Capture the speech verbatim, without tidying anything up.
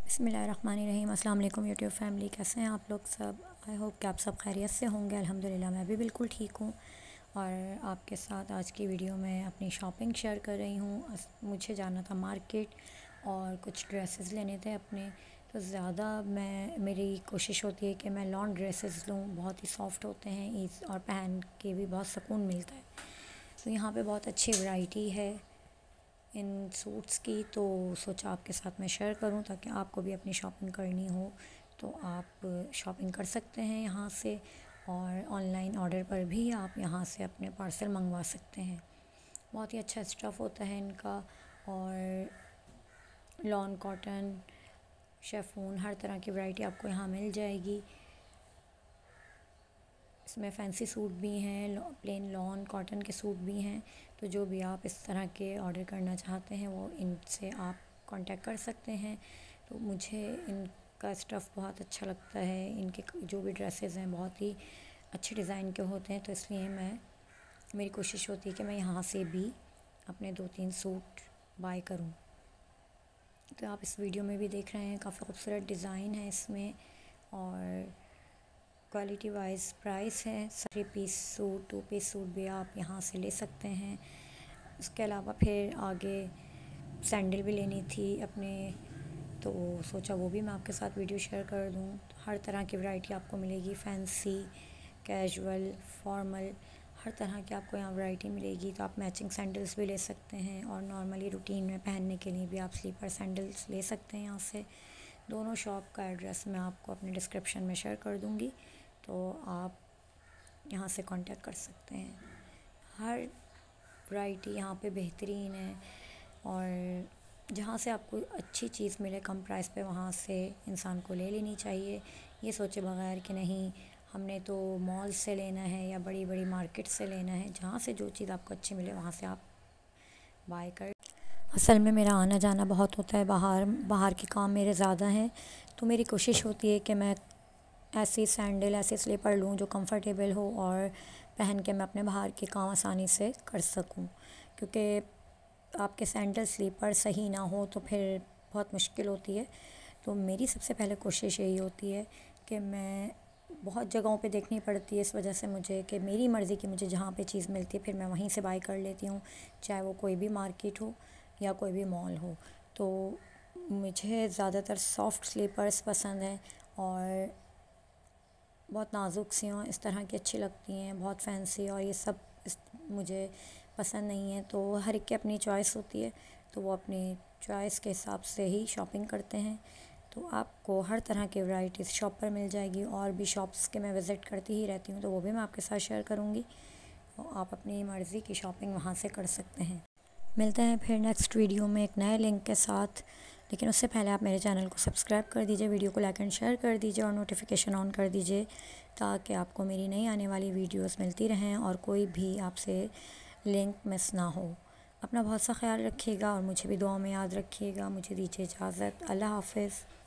बिस्मिल्लाहिर्रहमानिर्रहीम। अस्सलाम वालेकुम यूट्यूब फैमिली, कैसे हैं आप लोग सब। आई होप कि आप सब खैरियत से होंगे। अल्हम्दुलिल्लाह मैं भी बिल्कुल ठीक हूँ और आपके साथ आज की वीडियो में अपनी शॉपिंग शेयर कर रही हूँ। मुझे जाना था मार्केट और कुछ ड्रेसेस लेने थे अपने, तो ज़्यादा मैं मेरी कोशिश होती है कि मैं लॉन ड्रेसेस लूँ। बहुत ही सॉफ्ट होते हैं ईज़ और पहन के भी बहुत सुकून मिलता है। तो यहाँ पे बहुत अच्छी वैरायटी है इन सूट्स की, तो सोचा आपके साथ मैं शेयर करूं ताकि आपको भी अपनी शॉपिंग करनी हो तो आप शॉपिंग कर सकते हैं यहाँ से। और ऑनलाइन ऑर्डर पर भी आप यहाँ से अपने पार्सल मंगवा सकते हैं। बहुत ही अच्छा स्टफ़ होता है इनका और लॉन कॉटन शेफून हर तरह की वैरायटी आपको यहाँ मिल जाएगी। इसमें फैंसी सूट भी हैं, प्लेन लॉन कॉटन के सूट भी हैं। तो जो भी आप इस तरह के ऑर्डर करना चाहते हैं वो इनसे आप कांटेक्ट कर सकते हैं। तो मुझे इनका स्टफ़ बहुत अच्छा लगता है। इनके जो भी ड्रेसेस हैं बहुत ही अच्छे डिज़ाइन के होते हैं, तो इसलिए मैं मेरी कोशिश होती है कि मैं यहाँ से भी अपने दो तीन सूट बाय करूँ। तो आप इस वीडियो में भी देख रहे हैं काफ़ी खूबसूरत डिज़ाइन है इसमें और क्वालिटी वाइज प्राइस है। Three piece suit, two piece suit भी आप यहाँ से ले सकते हैं। उसके अलावा फिर आगे सैंडल भी लेनी थी अपने, तो सोचा वो भी मैं आपके साथ वीडियो शेयर कर दूँ। तो हर तरह की वैरायटी आपको मिलेगी, फैंसी, कैजुअल, फॉर्मल, हर तरह की आपको यहाँ वैरायटी मिलेगी। तो आप मैचिंग सैंडल्स भी ले सकते हैं और नॉर्मली रूटीन में पहनने के लिए भी आप स्लीपर सैंडल्स ले सकते हैं यहाँ से। दोनों शॉप का एड्रेस मैं आपको अपने डिस्क्रिप्शन में शेयर कर दूँगी, तो आप यहाँ से कांटेक्ट कर सकते हैं। हर वैरायटी यहाँ पे बेहतरीन है और जहाँ से आपको अच्छी चीज़ मिले कम प्राइस पे वहाँ से इंसान को ले लेनी चाहिए, ये सोचे बगैर कि नहीं हमने तो मॉल से लेना है या बड़ी बड़ी मार्केट से लेना है। जहाँ से जो चीज़ आपको अच्छी मिले वहाँ से आप बाय कर। असल में मेरा आना जाना बहुत होता है, बाहर बाहर के काम मेरे ज़्यादा हैं, तो मेरी कोशिश होती है कि मैं ऐसी सैंडल ऐसे स्लीपर लूँ जो कंफर्टेबल हो और पहन के मैं अपने बाहर के काम आसानी से कर सकूँ। क्योंकि आपके सैंडल स्लीपर सही ना हो तो फिर बहुत मुश्किल होती है। तो मेरी सबसे पहले कोशिश यही होती है कि मैं बहुत जगहों पे देखनी पड़ती है इस वजह से मुझे कि मेरी मर्ज़ी की मुझे जहाँ पे चीज़ मिलती है फिर मैं वहीं से बाय कर लेती हूँ, चाहे वो कोई भी मार्केट हो या कोई भी मॉल हो। तो मुझे ज़्यादातर सॉफ्ट स्लीपर्स पसंद हैं और बहुत नाजुक सी हों इस तरह की अच्छी लगती हैं, बहुत फैंसी और ये सब इस मुझे पसंद नहीं है। तो हर एक की अपनी चॉइस होती है, तो वो अपनी चॉइस के हिसाब से ही शॉपिंग करते हैं। तो आपको हर तरह की वैरायटीज़ शॉप पर मिल जाएगी और भी शॉप्स के मैं विज़िट करती ही रहती हूँ, तो वो भी मैं आपके साथ शेयर करूँगी। तो आप अपनी मर्ज़ी की शॉपिंग वहाँ से कर सकते हैं। मिलते हैं फिर नेक्स्ट वीडियो में एक नए लिंक के साथ, लेकिन उससे पहले आप मेरे चैनल को सब्सक्राइब कर दीजिए, वीडियो को लाइक एंड शेयर कर दीजिए और नोटिफिकेशन ऑन कर दीजिए ताकि आपको मेरी नई आने वाली वीडियोस मिलती रहें और कोई भी आपसे लिंक मिस ना हो। अपना बहुत सा ख्याल रखिएगा और मुझे भी दुआ में याद रखिएगा। मुझे दीजिए इजाज़त। अल्लाह हाफ़िज़।